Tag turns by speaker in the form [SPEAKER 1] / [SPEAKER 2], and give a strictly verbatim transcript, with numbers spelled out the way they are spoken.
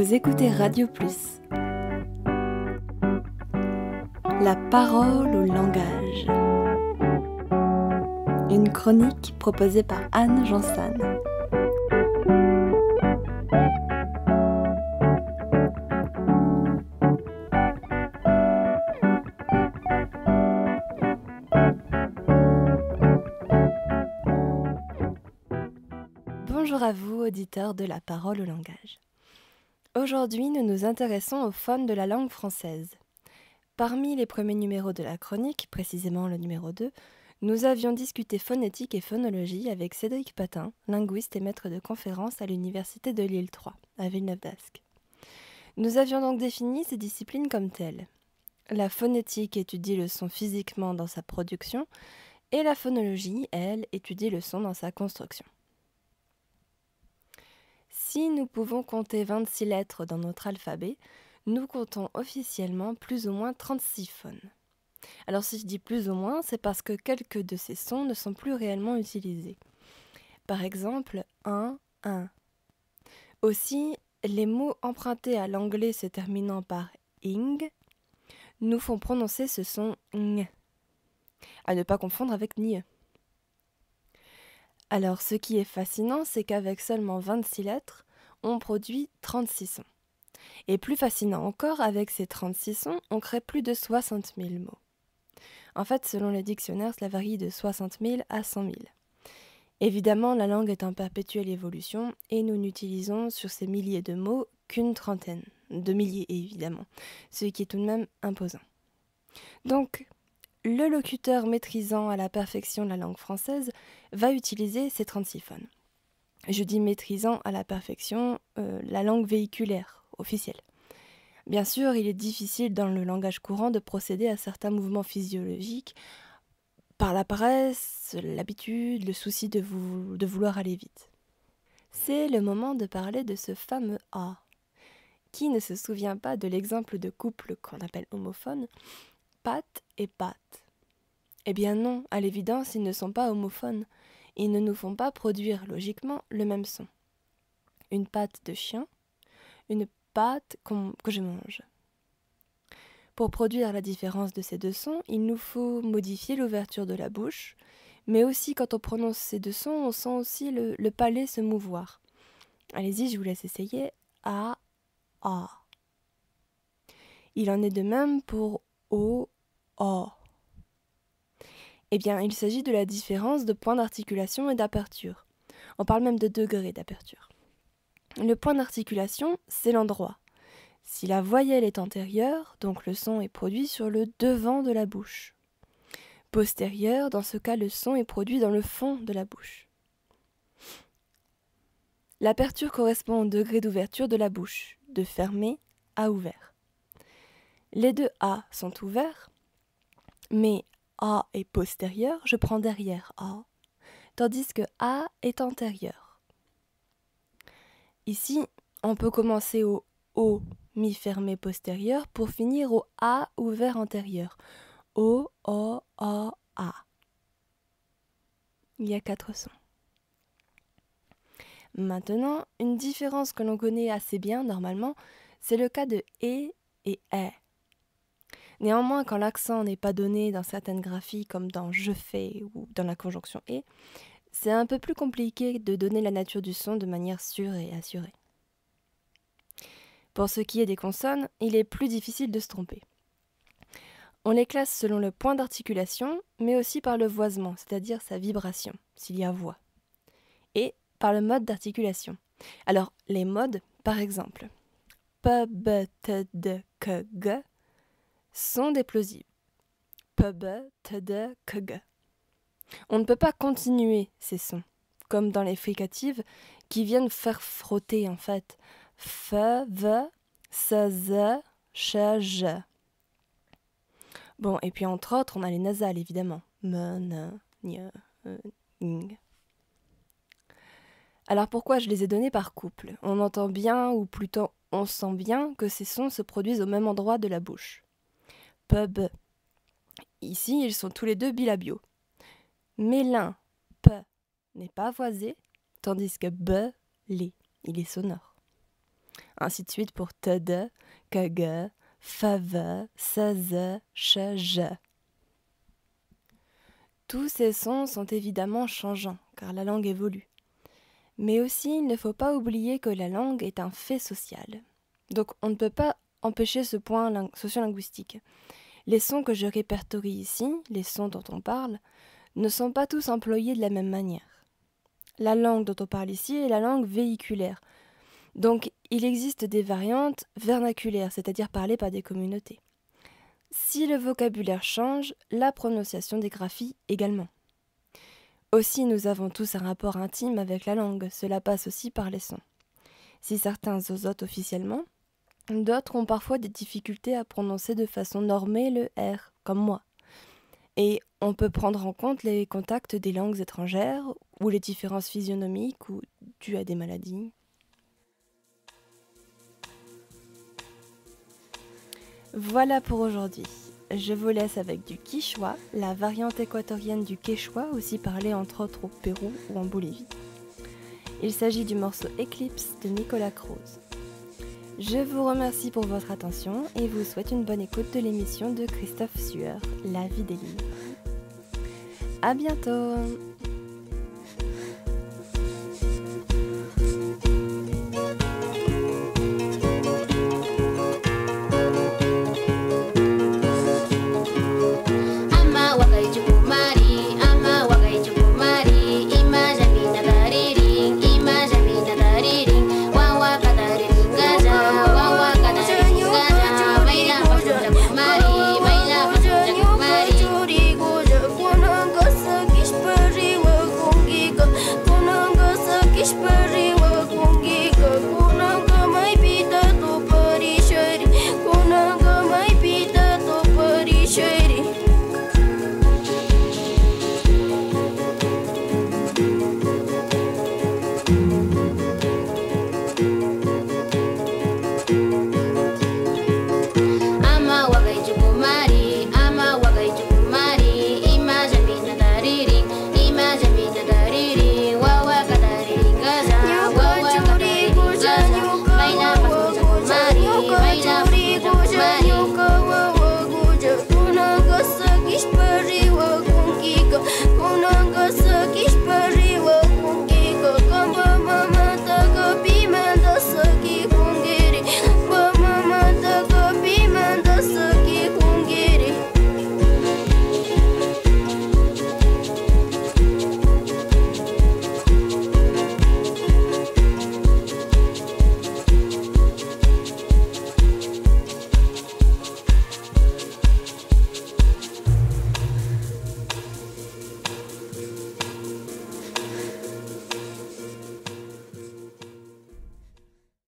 [SPEAKER 1] Vous écoutez Radio Plus. La parole au langage. Une chronique proposée par Anne Jansan. Bonjour à vous, auditeurs de La parole au langage. Aujourd'hui, nous nous intéressons aux phones de la langue française. Parmi les premiers numéros de la chronique, précisément le numéro deux, nous avions discuté phonétique et phonologie avec Cédric Patin, linguiste et maître de conférence à l'université de Lille trois, à Villeneuve-d'Ascq. Nous avions donc défini ces disciplines comme telles. La phonétique étudie le son physiquement dans sa production, et la phonologie, elle, étudie le son dans sa construction. Si nous pouvons compter vingt-six lettres dans notre alphabet, nous comptons officiellement plus ou moins trente-six phones. Alors si je dis plus ou moins, c'est parce que quelques de ces sons ne sont plus réellement utilisés. Par exemple, un, un. Aussi, les mots empruntés à l'anglais se terminant par ing nous font prononcer ce son ng, à ne pas confondre avec nie. Alors, ce qui est fascinant, c'est qu'avec seulement vingt-six lettres, on produit trente-six sons. Et plus fascinant encore, avec ces trente-six sons, on crée plus de soixante mille mots. En fait, selon les dictionnaires, cela varie de soixante mille à cent mille. Évidemment, la langue est en perpétuelle évolution et nous n'utilisons sur ces milliers de mots qu'une trentaine, de milliers évidemment, ce qui est tout de même imposant. Donc, le locuteur maîtrisant à la perfection la langue française va utiliser ces trente-six phones. Je dis maîtrisant à la perfection euh, la langue véhiculaire, officielle. Bien sûr, il est difficile dans le langage courant de procéder à certains mouvements physiologiques par la paresse, l'habitude, le souci de, vou- de vouloir aller vite. C'est le moment de parler de ce fameux « a ». Qui ne se souvient pas de l'exemple de couple qu'on appelle homophone, Pat et Pat? Eh bien non, à l'évidence, ils ne sont pas homophones. Ils ne nous font pas produire logiquement le même son. Une patte de chien, une pâte qu'on- que je mange. Pour produire la différence de ces deux sons, il nous faut modifier l'ouverture de la bouche, mais aussi quand on prononce ces deux sons, on sent aussi le, le palais se mouvoir. Allez-y, je vous laisse essayer. A, A. Il en est de même pour O, O. Eh bien, il s'agit de la différence de point d'articulation et d'aperture. On parle même de degré d'aperture. Le point d'articulation, c'est l'endroit. Si la voyelle est antérieure, donc le son est produit sur le devant de la bouche. Postérieure, dans ce cas, le son est produit dans le fond de la bouche. L'aperture correspond au degré d'ouverture de la bouche, de fermé à ouvert. Les deux A sont ouverts, mais A est postérieur, je prends derrière A, tandis que A est antérieur. Ici, on peut commencer au O mi-fermé postérieur pour finir au A ouvert antérieur. O, O, O, A. Il y a quatre sons. Maintenant, une différence que l'on connaît assez bien normalement, c'est le cas de E et E. Néanmoins, quand l'accent n'est pas donné dans certaines graphies comme dans « je fais » ou dans la conjonction « et », c'est un peu plus compliqué de donner la nature du son de manière sûre et assurée. Pour ce qui est des consonnes, il est plus difficile de se tromper. On les classe selon le point d'articulation, mais aussi par le voisement, c'est-à-dire sa vibration, s'il y a voix, et par le mode d'articulation. Alors, les modes, par exemple, P, B, T, D, K, G, sont des plosives. P, B, T, D, K, G. On ne peut pas continuer ces sons, comme dans les fricatives, qui viennent faire frotter en fait. F, V, S, Z, Ch, J. Bon, et puis entre autres, on a les nasales évidemment. M, N, N, E, Ing. Alors pourquoi je les ai donnés par couple? On entend bien, ou plutôt on sent bien, que ces sons se produisent au même endroit de la bouche. P, B. Ici, ils sont tous les deux bilabiaux. Mais l'un, P, n'est pas voisé, tandis que B, l'est. Il est sonore. ainsi de suite pour tada, kaga, fava, saza, chaja. Tous ces sons sont évidemment changeants, car la langue évolue. Mais aussi, il ne faut pas oublier que la langue est un fait social. Donc on ne peut pas empêcher ce point ling- sociolinguistique. Les sons que je répertorie ici, les sons dont on parle, ne sont pas tous employés de la même manière. La langue dont on parle ici est la langue véhiculaire. Donc il existe des variantes vernaculaires, c'est-à-dire parlées par des communautés. Si le vocabulaire change, la prononciation des graphies également. Aussi, nous avons tous un rapport intime avec la langue, cela passe aussi par les sons. Si certains osotent officiellement, d'autres ont parfois des difficultés à prononcer de façon normée le R, comme moi. Et on peut prendre en compte les contacts des langues étrangères, ou les différences physionomiques, ou dues à des maladies. Voilà pour aujourd'hui. Je vous laisse avec du quichua, la variante équatorienne du quechua, aussi parlée entre autres au Pérou ou en Bolivie. Il s'agit du morceau Eclipse de Nicolas Cruz. Je vous remercie pour votre attention et vous souhaite une bonne écoute de l'émission de Christophe Sueur, La vie des livres. À bientôt!